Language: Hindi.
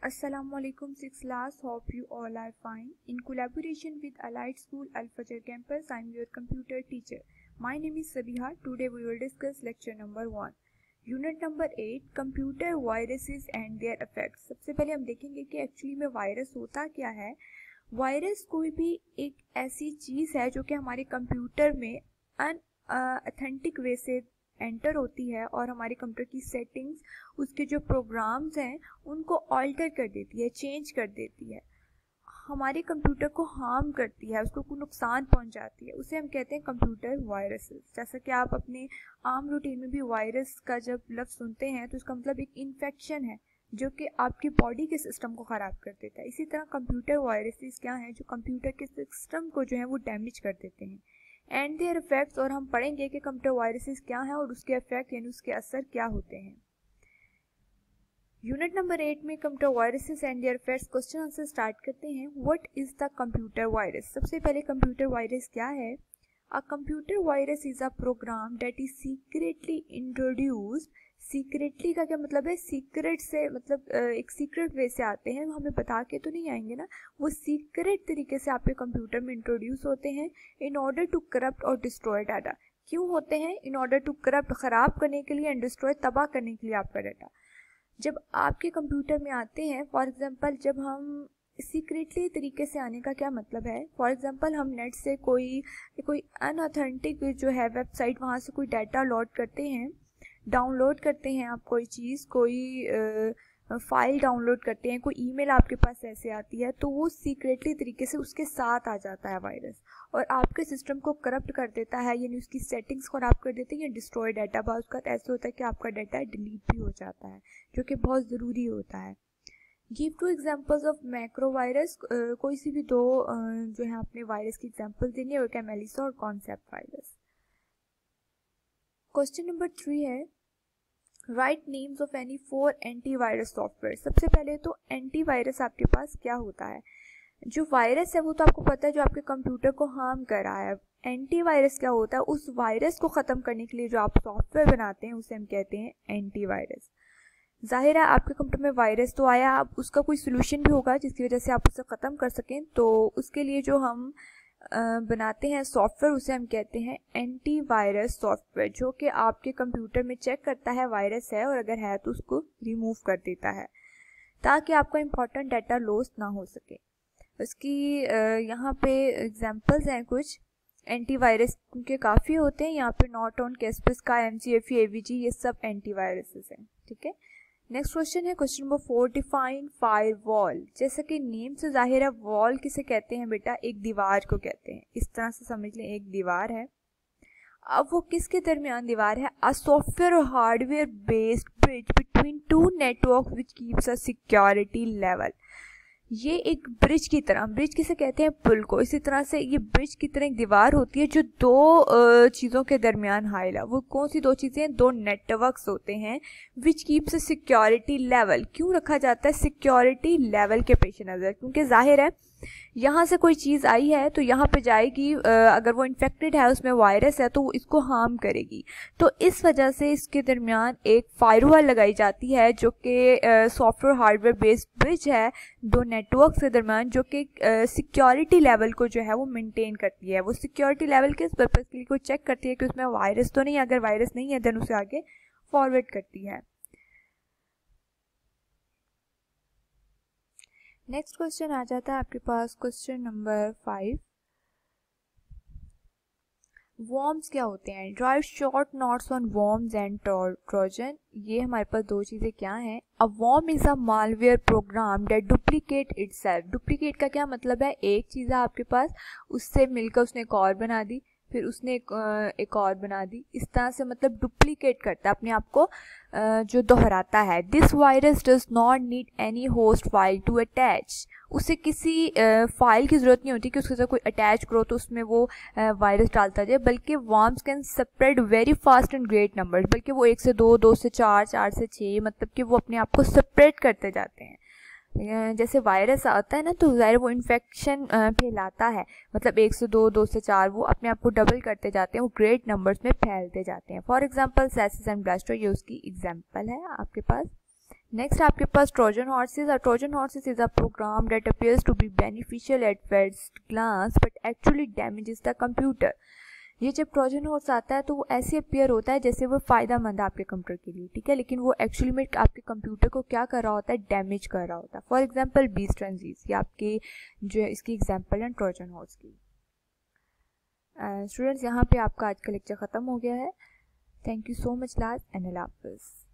Assalamualaikum 6th class. Hope you all are fine. In collaboration with Allied School Al Fajr campus, I am your computer teacher. My name is Sabiha. Today we will discuss lecture number 1. Unit number 8 Computer Viruses and Their Effects. सबसे पहले हम देखेंगे कि एक्चुअली में वायरस होता क्या है. वायरस कोई भी एक ऐसी चीज़ है जो कि हमारे कंप्यूटर में अनऑथेंटिक वे से एंटर होती है और हमारे कंप्यूटर की सेटिंग्स, उसके जो प्रोग्राम्स हैं उनको ऑल्टर कर देती है, चेंज कर देती है, हमारे कंप्यूटर को हार्म करती है, उसको कोई नुकसान पहुंचाती है. उसे हम कहते हैं कंप्यूटर वायरसेस. जैसा कि आप अपने आम रूटीन में भी वायरस का जब लफ्ज़ सुनते हैं तो इसका मतलब एक इन्फेक्शन है जो कि आपकी बॉडी के सिस्टम को ख़राब कर देता है. इसी तरह कंप्यूटर वायरसेस क्या हैं, जो कंप्यूटर के सिस्टम को जो है वो डैमेज कर देते हैं. एंड देयर इफेक्ट्स, और हम पढ़ेंगे कि कंप्यूटर वायरसेस क्या हैं और उसके इफेक्ट यानी उसके असर क्या होते हैं. यूनिट नंबर 8 में computer viruses and their effects question answer start करते हैं. What is the computer virus. सबसे पहले कंप्यूटर वायरस क्या है. A computer virus is a program that is secretly introduced. Secretly का क्या मतलब है, सीक्रेट से मतलब एक सीक्रेट वे से आते हैं, हमें बता के तो नहीं आएंगे ना, वो सीक्रेट तरीके से आपके कंप्यूटर में इंट्रोड्यूस होते हैं इन ऑर्डर टू करप्ट और डिस्ट्रॉय डाटा. क्यों होते हैं? इन ऑर्डर टू करप्ट, ख़राब करने के लिए, एंड डिस्ट्रॉय, तबाह करने के लिए आपका डाटा. जब आपके कंप्यूटर में आते हैं, फॉर एग्जांपल जब हम सीक्रेटली तरीके से आने का क्या मतलब है, फॉर एग्जांपल हम नेट से कोई अनऑथेंटिक जो है वेबसाइट, वहाँ से कोई डाटा लोड करते हैं, डाउनलोड करते हैं, आप कोई चीज़, कोई फाइल डाउनलोड करते हैं, कोई ईमेल आपके पास ऐसे आती है, तो वो सीक्रेटली तरीके से उसके साथ आ जाता है वायरस और आपके सिस्टम को करप्ट कर देता है, यानी उसकी सेटिंग्स खराब कर देते हैं या डिस्ट्रॉय डाटा. बाद उसका ऐसे होता है कि आपका डाटा डिलीट भी हो जाता है, जो कि बहुत ज़रूरी होता है. Give 2 examples of macro virus. कोई सी भी दो जो है अपने वायरस की एग्जाम्पल देनी है, वो क्या, मेलिसा और कॉन्सेप्ट वायरस. क्वेश्चन नंबर 3 है write names of any 4 antivirus software. सबसे पहले तो एंटीवायरस आपके पास क्या होता है. जो वायरस है वो तो आपको पता है, जो आपके कंप्यूटर को हार्म कर रहा है. एंटीवायरस क्या होता है, उस वायरस को ख़त्म करने के लिए जो आप सॉफ्टवेयर बनाते हैं उसे हम कहते हैं एंटीवायरस. जाहिर है आपके कंप्यूटर में वायरस तो आया, अब उसका कोई सोल्यूशन भी होगा जिसकी वजह से आप उसे ख़त्म कर सकें, तो उसके लिए जो हम बनाते हैं सॉफ्टवेयर उसे हम कहते हैं एंटीवायरस सॉफ्टवेयर, जो कि आपके कंप्यूटर में चेक करता है वायरस है और अगर है तो उसको रिमूव कर देता है ताकि आपका इंपॉर्टेंट डाटा लॉस ना हो सके. उसकी यहाँ पे एग्जांपल्स हैं कुछ एंटीवायरस के, काफ़ी होते हैं यहाँ पे. नॉर्टन, कैस्परस्काई, McAfee, AVG, ये सब एंटीवायरसेस हैं. ठीक है. नेक्स्ट क्वेश्चन है क्वेश्चन नंबर 4. Define firewall. जैसा कि नेम से जाहिर है, वॉल किसे कहते हैं बेटा, एक दीवार को कहते हैं. इस तरह से समझ लें, एक दीवार है. अब वो किसके दरमियान दीवार है. अ सॉफ्टवेयर और hardware based bridge between 2 network which keeps a security level. ये एक ब्रिज की तरह, ब्रिज किसे कहते हैं, पुल को. इसी तरह से ये ब्रिज की तरह एक दीवार होती है जो दो चीज़ों के दरमियान हाइल है. वो कौन सी दो चीज़ें, दो नेटवर्क्स होते हैं. Which keeps a security level. क्यों रखा जाता है सिक्योरिटी लेवल के पेश नज़र, क्योंकि जाहिर है यहाँ से कोई चीज़ आई है तो यहाँ पे जाएगी, अगर वो इन्फेक्टेड है, उसमें वायरस है, तो वो इसको हार्म करेगी. तो इस वजह से इसके दरमियान एक फायरवॉल लगाई जाती है जो कि सॉफ्टवेयर हार्डवेयर बेस्ड ब्रिज है दो नेटवर्क के दरमियान, जो कि सिक्योरिटी लेवल को जो है वो मेंटेन करती है. वो सिक्योरिटी लेवल किस पर्पज़ के लिए, को चेक करती है कि उसमें वायरस तो नहीं है, अगर वायरस नहीं है देन उसे आगे फॉरवर्ड करती है. नेक्स्ट क्वेश्चन आ जाता है आपके पास क्वेश्चन नंबर 5. वॉर्म्स क्या होते हैं. Drive short notes on worms and Trojan. ये हमारे पास दो चीज़ें क्या हैं. A worm is a malware program that duplicate itself. Duplicate का क्या मतलब है, एक चीज़ है आपके पास, उससे मिलकर उसने एक और बना दी, फिर उसने एक और बना दी. इस तरह से मतलब डुप्लीकेट करता है अपने आप को, जो दोहराता है. This virus does not need any host file to attach. उसे किसी फाइल की ज़रूरत नहीं होती कि उसके साथ कोई अटैच करो तो उसमें वो वायरस डालता जाए, बल्कि worms can spread very fast in great numbers. बल्कि वो 1 से 2, 2 से 4, 4 से 6, मतलब कि वो अपने आप को स्प्रेड करते जाते हैं. जैसे वायरस आता है ना, तो ज़ाहिर वो इन्फेक्शन फैलाता है, मतलब 1 से 2, 2 से 4, वो अपने आप को डबल करते जाते हैं, वो ग्रेट नंबर्स में फैलते जाते हैं. For example Sasser and blaster, ये उसकी एग्जांपल है आपके पास. नेक्स्ट आपके पास Trojan horses. Trojan horses is a program that appears to be beneficial at first glance but actually damages the computer. ये जब ट्रोजन हॉर्स आता है तो वो ऐसे अपीयर होता है जैसे वो फ़ायदा मंद है आपके कंप्यूटर के लिए, ठीक है, लेकिन वो एक्चुअली में आपके कंप्यूटर को क्या कर रहा होता है, डैमेज कर रहा होता है। फॉर एग्जांपल बीस्ट ट्रांजीज, ये आपके जो है इसकी एग्जांपल है ट्रोजन हॉर्स की। स्टूडेंट्स, यहाँ पे आपका आज का लेक्चर ख़त्म हो गया है। Thank you so much last एंड अल्लाह हाफ़िज़।